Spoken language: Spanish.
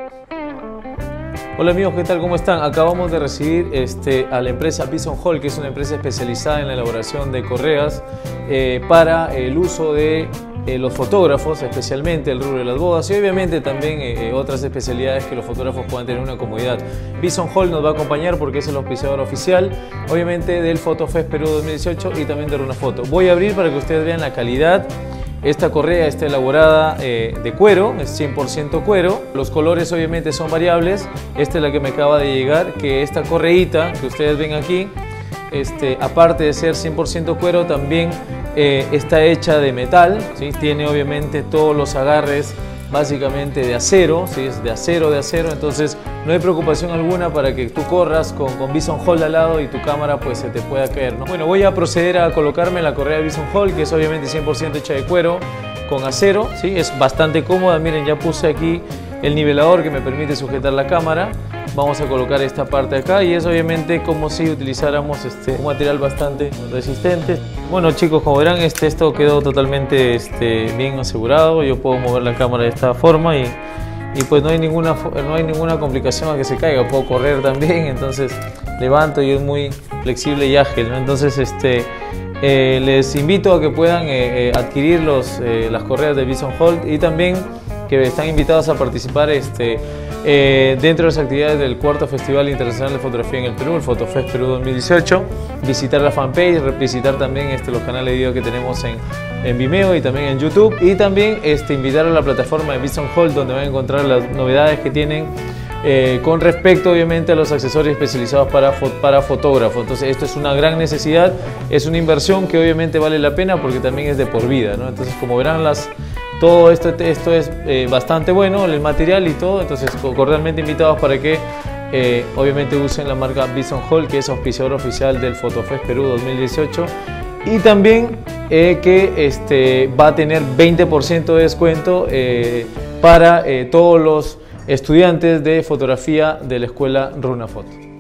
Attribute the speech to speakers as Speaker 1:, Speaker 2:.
Speaker 1: Hola amigos, ¿qué tal? ¿Cómo están? Acabamos de recibir a la empresa Bison Hall, que es una empresa especializada en la elaboración de correas para el uso de los fotógrafos, especialmente el rubro de las bodas y obviamente también otras especialidades que los fotógrafos puedan tener una comodidad. Bison Hall nos va a acompañar porque es el auspiciador oficial, obviamente del Fotofest Perú 2018 y también de Runafoto. Voy a abrir para que ustedes vean la calidad. Esta correa está elaborada de cuero, es 100% cuero. Los colores obviamente son variables. Esta es la que me acaba de llegar, que esta correíta que ustedes ven aquí, aparte de ser 100% cuero, también está hecha de metal, ¿sí? Tiene obviamente todos los agarres básicamente de acero, ¿sí? Es de acero, entonces no hay preocupación alguna para que tú corras con Bison Hall al lado y tu cámara pues se te pueda caer, ¿no? Bueno, voy a proceder a colocarme la correa de Bison Hall, que es obviamente 100% hecha de cuero con acero, ¿sí? Es bastante cómoda. Miren, ya puse aquí el nivelador que me permite sujetar la cámara. Vamos a colocar esta parte acá y es obviamente como si utilizáramos un material bastante resistente. Bueno chicos, como verán, esto quedó totalmente bien asegurado. Yo puedo mover la cámara de esta forma y pues no hay ninguna complicación a que se caiga. Puedo correr también, entonces levanto y es muy flexible y ágil, ¿no? Entonces les invito a que puedan adquirir las correas de Bison Hall y también que están invitados a participar dentro de las actividades del cuarto Festival Internacional de Fotografía en el Perú, el Fotofest Perú 2018, visitar la fanpage, visitar también los canales de video que tenemos en Vimeo y también en YouTube, y también invitar a la plataforma de Bison Hall, donde van a encontrar las novedades que tienen con respecto obviamente a los accesorios especializados para fotógrafos. Entonces esto es una gran necesidad, es una inversión que obviamente vale la pena porque también es de por vida, ¿no? Entonces, como verán, todo esto es bastante bueno, el material y todo. Entonces cordialmente invitados para que obviamente usen la marca Bison Hall, que es auspiciador oficial del Fotofest Perú 2018, y también que va a tener 20% de descuento para todos los estudiantes de fotografía de la escuela Runafoto.